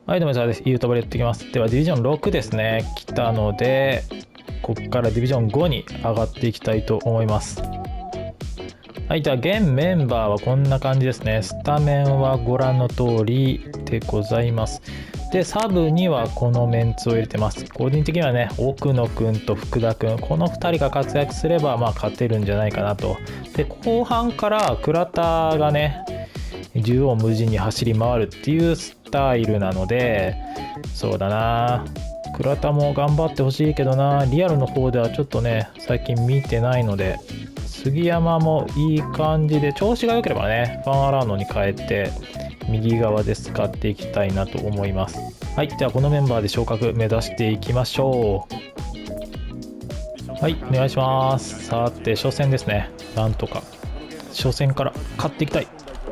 はい、どうも、です。ユートバでやっていきます。では、ディビジョン6ですね。来たので、ここからディビジョン5に上がっていきたいと思います。はい、じゃあ、現メンバーはこんな感じですね。スタメンはご覧の通りでございます。で、サブにはこのメンツを入れてます。個人的にはね、奥野くんと福田くん、この2人が活躍すれば、勝てるんじゃないかなと。で、後半から倉田がね、縦横無尽に走り回るっていうスタイルなので、そうだな、倉田も頑張ってほしいけどな、リアルの方ではちょっとね最近見てないので、杉山もいい感じで調子が良ければねファンアラーノに変えて右側で使っていきたいなと思います。はい、ではこのメンバーで昇格目指していきましょう。はい、お願いします。さて初戦ですね。なんとか初戦から勝っていきたい。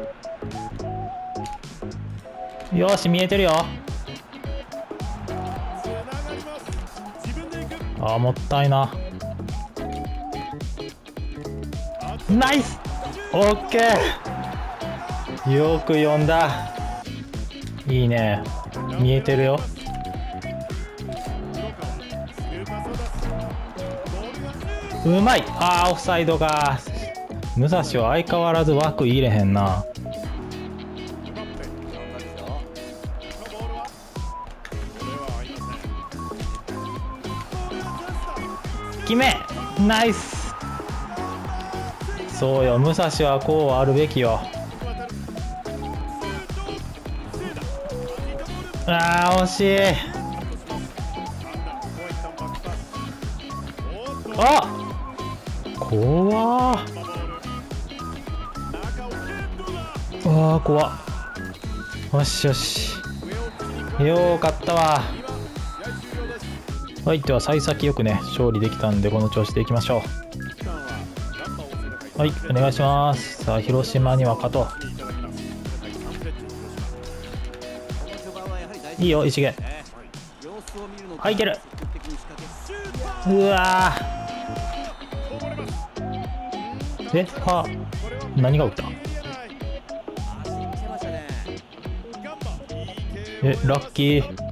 よし、見えてるよ。あー、もったいな。ナイス、オッケー、よく読んだ。いいね、見えてるよ。うまい。あー、オフサイドか。武蔵は相変わらず枠入れへんな。決め、ナイス。そうよ、武蔵はこうあるべきよ。あー、惜しい。あっ、怖ー。あー、怖っ。よしよし、よかったわ。はい、では幸先よくね勝利できたんで、この調子でいきましょう。はい、お願いします。さあ、広島には勝とう。いいよ、一元。はい、いける。うわー、は何が打った。ラッキー。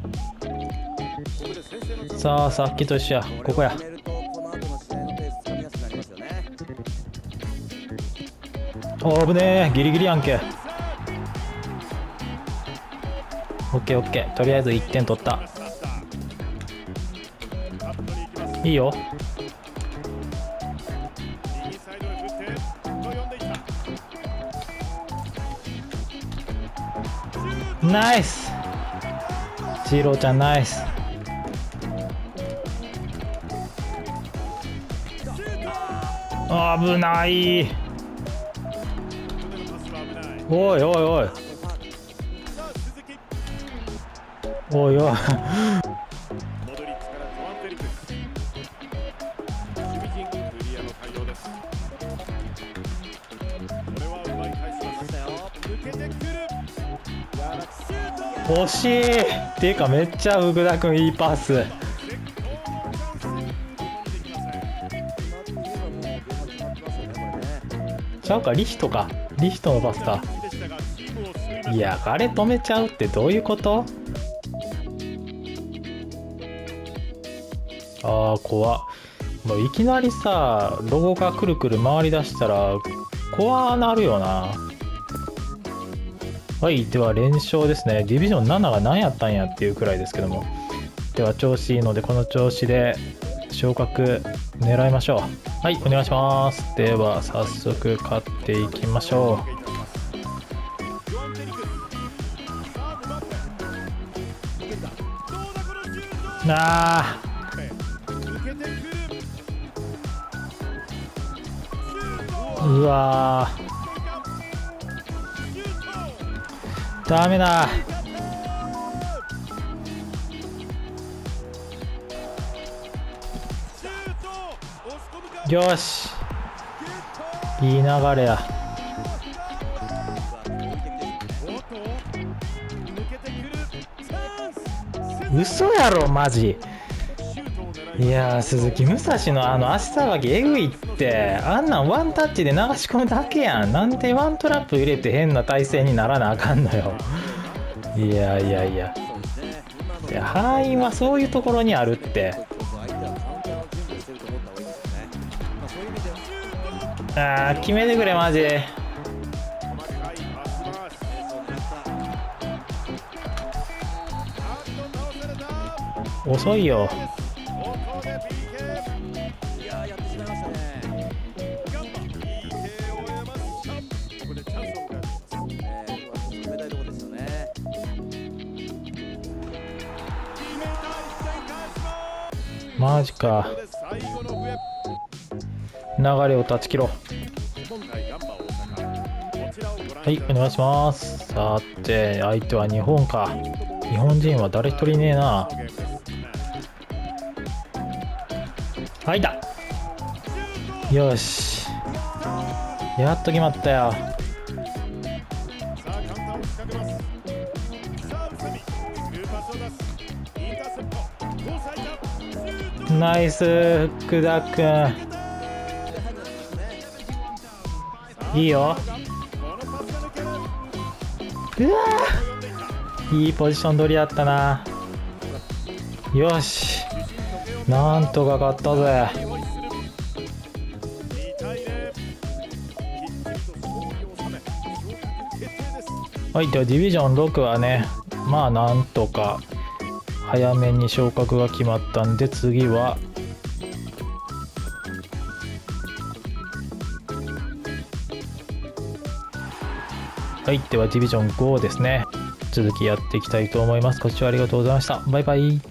さあ、さっきと一緒や。ここや。おぶねえ、ギリギリやんけ。オッケーオッケー、とりあえず1点取った。いいよ。ナイス、ジーローちゃんナイス。危ない。おいおいおいおいおい惜しい。っていうか、めっちゃ福田君いいパス。ちゃうか、リヒトか。リヒトのパスか。いや、あれ止めちゃうってどういうこと。あー、怖っ。もういきなりさ、ロゴがくるくる回りだしたら怖なるよな。はい、では連勝ですね。ディビジョン7が何やったんやっていうくらいですけども。では調子いいので、この調子で昇格狙いましょう。はい、お願いします。では早速勝っていきましょう。うわー、ダメだ。よし、いい流れや。嘘やろマジ。いやー、鈴木武蔵の足さばきえぐいって。あんなんワンタッチで流し込むだけやん。なんでワントラップ入れて変な体勢にならなあかんのよ。いやいやいや。 で敗因はそういうところにあるって。あー、決めてくれマジ。遅いよ。マジか。流れを断ち切ろう。はい、お願いします。さて、相手は日本か。日本人は誰一人いねえな。入った。よし。やっと決まったよ。ナイス福田くん。いいよ。うわー、いいポジション取りやったな。よし、なんとか勝ったぜ。はい、ではディビジョン6はね、まあなんとか早めに昇格が決まったんで、次ははい、ではディビジョン5ですね。続きやっていきたいと思います。ご視聴ありがとうございました。バイバイ。